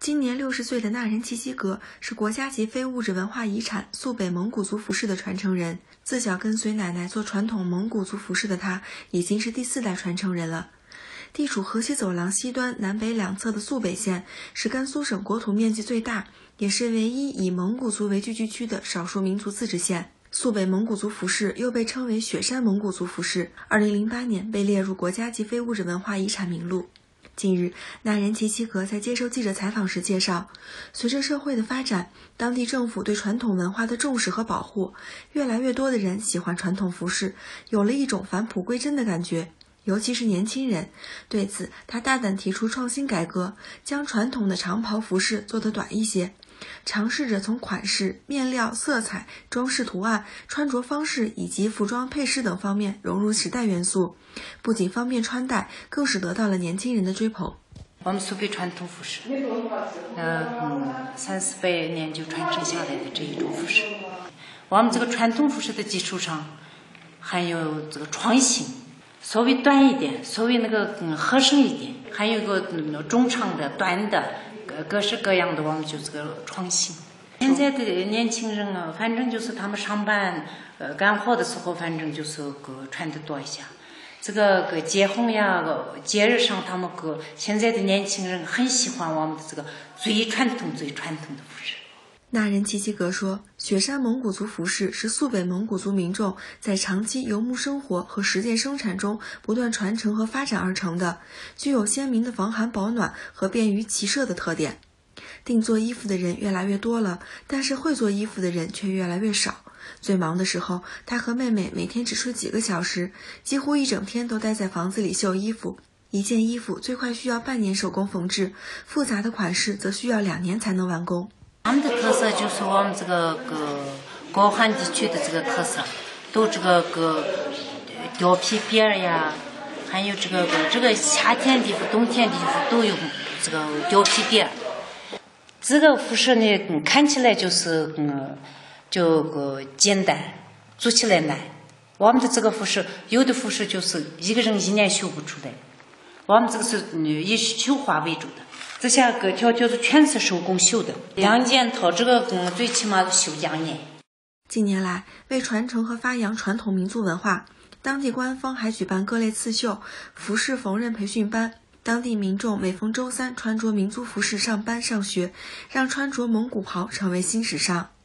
今年60岁的纳仁齐齐格是国家级非物质文化遗产肃北蒙古族服饰的传承人。自小跟随奶奶做传统蒙古族服饰的他，已经是第4代传承人了。地处河西走廊西端南北两侧的肃北县，是甘肃省国土面积最大，也是唯一以蒙古族为聚居区的少数民族自治县。肃北蒙古族服饰又被称为雪山蒙古族服饰，2008年被列入国家级非物质文化遗产名录。近日，纳仁齐齐格在接受记者采访时介绍，随着社会的发展，当地政府对传统文化的重视和保护，越来越多的人喜欢传统服饰，有了一种返璞归真的感觉，尤其是年轻人。对此，他大胆提出创新改革，将传统的长袍服饰做得短一些，尝试着从款式、面料、色彩、装饰图案、穿着方式以及服装配饰等方面融入时代元素，不仅方便穿戴，更是得到了年轻人的追捧。 我们苏北传统服饰，30-40年就传承下来的这一种服饰。我们这个传统服饰的基础上，还有这个创新，稍微短一点，稍微合身一点，还有一个中长的、短的，各式各样的，我们就这个创新。现在的年轻人啊，反正就是他们上班干活的时候，反正就是穿的多一些。这个结婚呀、节日上，他们现在的年轻人很喜欢我们的这个最传统的服饰。 纳仁齐齐格说，雪山蒙古族服饰是肃北蒙古族民众在长期游牧生活和实践生产中不断传承和发展而成的，具有鲜明的防寒保暖和便于骑射的特点。定做衣服的人越来越多了，但是会做衣服的人却越来越少。最忙的时候，他和妹妹每天只睡几个小时，几乎一整天都待在房子里绣衣服。一件衣服最快需要半年手工缝制，复杂的款式则需要2年才能完工。 他们的特色就是我们这个高寒地区的这个特色，都这个貂皮边呀，还有这个夏天的衣服、冬天的衣服都有这个貂皮边。这个服饰呢，看起来就是简单，做起来难。我们的这个服饰，有的服饰就是一个人1年绣不出来，我们这个是以绣花为主的。这些各条是全是手工绣的，2件套，这个最起码都绣2年。 近年来，为传承和发扬传统民族文化，当地官方还举办各类刺绣、服饰缝纫培训班。当地民众每逢周3穿着民族服饰上班上学，让穿着蒙古袍成为新时尚。